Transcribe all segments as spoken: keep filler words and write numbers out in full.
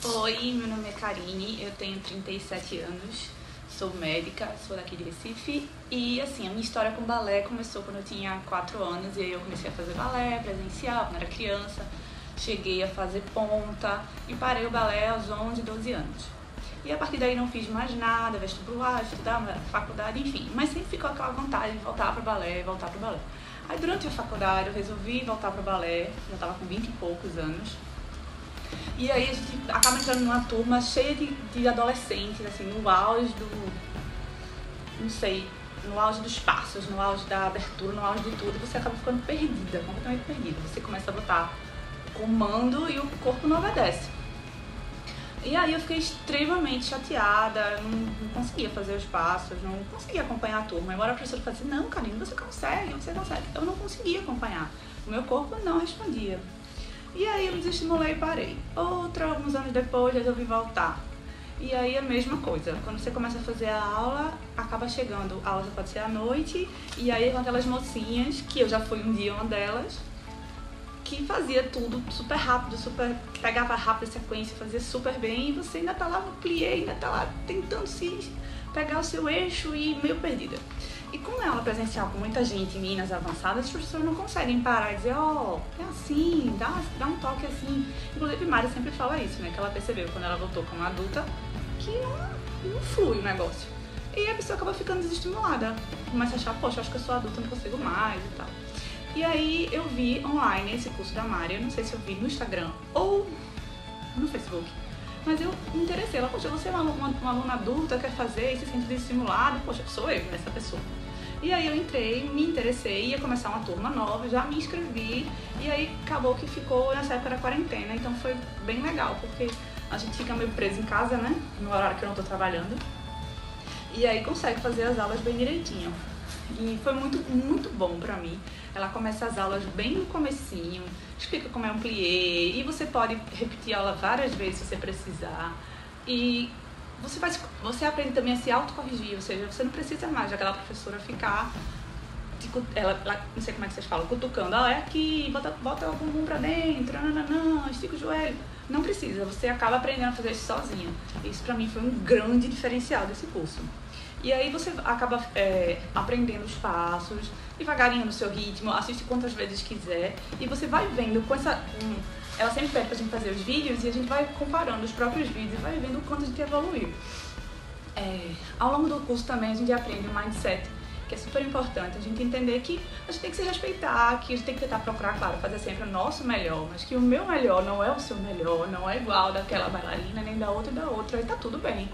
Oi, meu nome é Karine, eu tenho trinta e sete anos, sou médica, sou daqui de Recife e assim, a minha história com balé começou quando eu tinha quatro anos e aí eu comecei a fazer balé presencial quando era criança, cheguei a fazer ponta e parei o balé aos onze, doze anos. E a partir daí não fiz mais nada, vestibular, estudar, faculdade, enfim, mas sempre ficou aquela vontade de voltar para o balé, voltar para o balé. Aí durante a faculdade eu resolvi voltar para o balé, já estava com vinte e poucos anos. E aí a gente acaba entrando numa turma cheia de, de adolescentes, assim, no auge do, não sei, no auge dos passos, no auge da abertura, no auge de tudo, você acaba ficando perdida, completamente perdida. Você começa a botar o comando e o corpo não obedece. E aí eu fiquei extremamente chateada, não, não conseguia fazer os passos, não conseguia acompanhar a turma. Embora a professora falasse, não, Karine, você consegue, você consegue. Eu não conseguia acompanhar, o meu corpo não respondia. E aí eu me desestimulei e parei. Outra, alguns anos depois, resolvi voltar. E aí a mesma coisa, quando você começa a fazer a aula, acaba chegando, a aula pode ser à noite, e aí com aquelas mocinhas, que eu já fui um dia uma delas, que fazia tudo super rápido, super, pegava rápido a sequência, fazia super bem, e você ainda tá lá no plié, ainda tá lá tentando se pegar o seu eixo e meio perdida. E como é aula presencial com muita gente, meninas avançadas, as pessoas não conseguem parar e dizer, ó, oh, é assim, dá, dá um toque assim. Inclusive, Mari sempre fala isso, né, que ela percebeu quando ela voltou como adulta, que não, não flui o negócio. E a pessoa acaba ficando desestimulada, começa a achar, poxa, acho que eu sou adulta, não consigo mais e tal. E aí eu vi online esse curso da Mari, eu não sei se eu vi no Instagram ou no Facebook, mas eu me interessei. Ela, poxa, você é uma, uma, uma aluna adulta, quer fazer e se sente desestimulada? Poxa, sou eu, essa pessoa. E aí eu entrei, me interessei, ia começar uma turma nova, já me inscrevi e aí acabou que ficou nessa época da quarentena, então foi bem legal, porque a gente fica meio preso em casa, né, no horário que eu não tô trabalhando, e aí consegue fazer as aulas bem direitinho. E foi muito, muito bom pra mim. Ela começa as aulas bem no comecinho, explica como é um plié, e você pode repetir a aula várias vezes se você precisar. E você, faz, você aprende também a se autocorrigir, ou seja, você não precisa mais daquela professora ficar, tipo, ela, ela, não sei como é que vocês falam, cutucando, ah, é aqui, bota, bota o bumbum pra dentro, nananã, estica o joelho. Não precisa, você acaba aprendendo a fazer isso sozinha. Isso pra mim foi um grande diferencial desse curso. E aí você acaba é, aprendendo os passos, devagarinho no seu ritmo, assiste quantas vezes quiser, e você vai vendo com essa... Hum, ela sempre pede pra gente fazer os vídeos e a gente vai comparando os próprios vídeos e vai vendo o quanto a gente evoluiu. É, ao longo do curso também a gente aprende o mindset, que é super importante, a gente entender que a gente tem que se respeitar, que a gente tem que tentar procurar, claro, fazer sempre o nosso melhor, mas que o meu melhor não é o seu melhor, não é igual daquela bailarina, nem da outra e da outra, e tá tudo bem.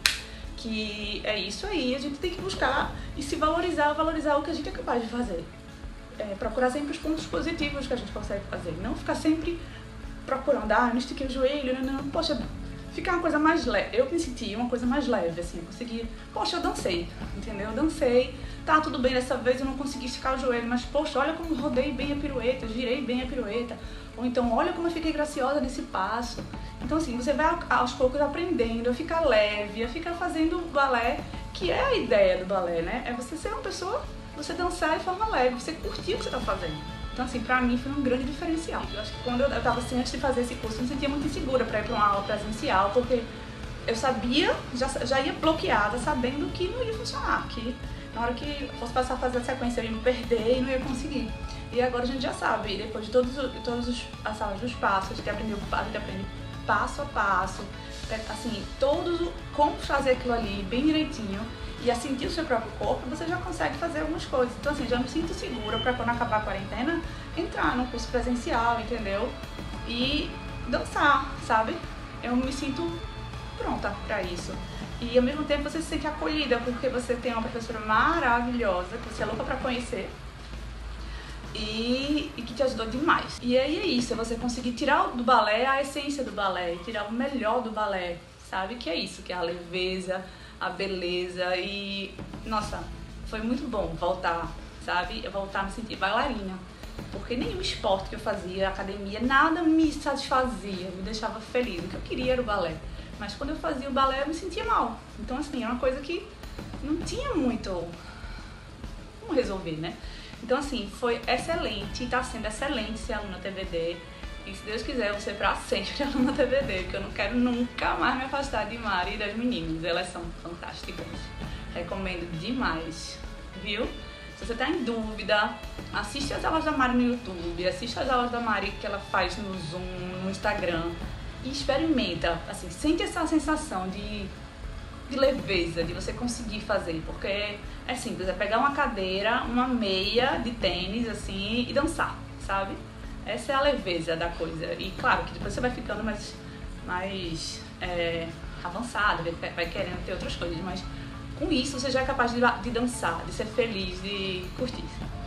Que é isso aí, a gente tem que buscar e se valorizar, valorizar o que a gente é capaz de fazer. É, procurar sempre os pontos positivos que a gente consegue fazer, não ficar sempre procurando, ah, não estiquei o joelho, não, não, poxa, ficar uma coisa mais leve. Eu me senti uma coisa mais leve, assim, eu consegui, poxa, eu dancei, entendeu? Eu dancei, tá, tudo bem, dessa vez eu não consegui esticar o joelho, mas poxa, olha como rodei bem a pirueta, girei bem a pirueta, ou então olha como eu fiquei graciosa nesse passo. Então assim, você vai aos poucos aprendendo a ficar leve, a ficar fazendo balé, que é a ideia do balé, né? É você ser uma pessoa, você dançar de forma leve, você curtir o que você tá fazendo. Então assim, pra mim foi um grande diferencial. Eu acho que quando eu, eu tava assim, antes de fazer esse curso, eu me sentia muito insegura pra ir pra uma aula presencial, porque eu sabia, já, já ia bloqueada, sabendo que não ia funcionar, que na hora que fosse passar a fazer a sequência eu ia me perder e não ia conseguir. E agora a gente já sabe, depois de todas todos as salas dos passos, a gente aprendeu, a gente aprende passo a passo, assim, todos, como fazer aquilo ali bem direitinho e a sentir o seu próprio corpo, você já consegue fazer algumas coisas. Então assim, já me sinto segura para quando acabar a quarentena, entrar num curso presencial, entendeu? E dançar, sabe? Eu me sinto pronta para isso. E ao mesmo tempo você se sente acolhida, porque você tem uma professora maravilhosa, que você é louca para conhecer, E, e que te ajudou demais. E aí é isso, é você conseguir tirar do balé a essência do balé, tirar o melhor do balé, sabe? Que é isso, que é a leveza, a beleza e... Nossa, foi muito bom voltar, sabe? Eu voltar a me sentir bailarina, porque nenhum esporte que eu fazia, academia, nada me satisfazia, me deixava feliz. O que eu queria era o balé, mas quando eu fazia o balé eu me sentia mal. Então assim, é uma coisa que não tinha muito como resolver, né? Então assim, foi excelente, tá sendo excelente ser aluna T V D. E se Deus quiser, eu vou ser pra sempre aluna T V D, porque eu não quero nunca mais me afastar de Mari e das meninas. Elas são fantásticas. Recomendo demais, viu? Se você tá em dúvida, assiste as aulas da Mari no YouTube, assiste as aulas da Mari que ela faz no Zoom, no Instagram e experimenta, assim, sente essa sensação de, de leveza, de você conseguir fazer, porque é simples, é pegar uma cadeira, uma meia de tênis, assim, e dançar, sabe? Essa é a leveza da coisa. E claro que depois você vai ficando mais, mais é, avançado, vai querendo ter outras coisas, mas com isso você já é capaz de, de dançar, de ser feliz, de curtir.